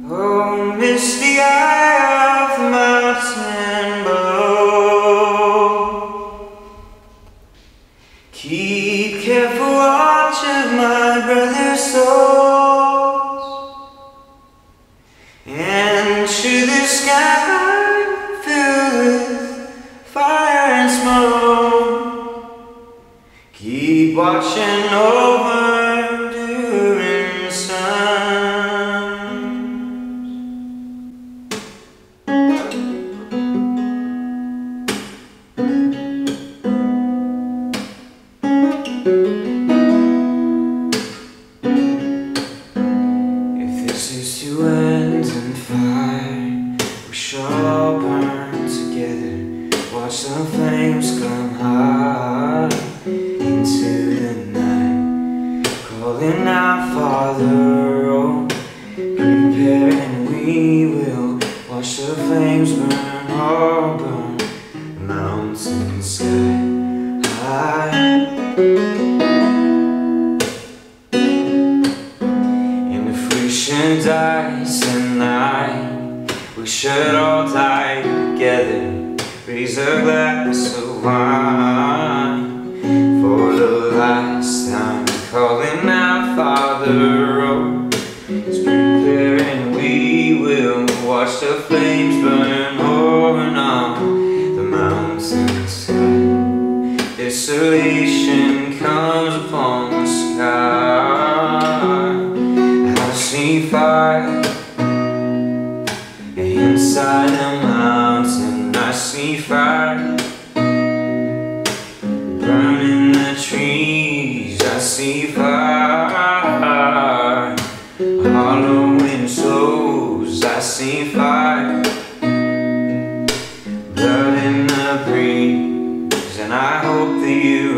Oh, misty eye of the mountain below, keep careful watch of my brother's souls, and should the sky fill with fire and smoke, keep watching over during sun. If this is to end in fire, we shall all burn together. Watch the flames come high into the night, calling out, Father, oh, prepare and we will watch the flames burn, all burn, mountain, sky high. And ice and night, we should all die together. Raise a glass of wine for the last time, calling out, Father, oh, let's prepare and we will watch the flames burn over and on the mountain sky. Desolation comes upon the sky. I see fire inside the mountain. I see fire burning the trees. I see fire hollowing souls. I see fire, blood in the breeze, and I hope that you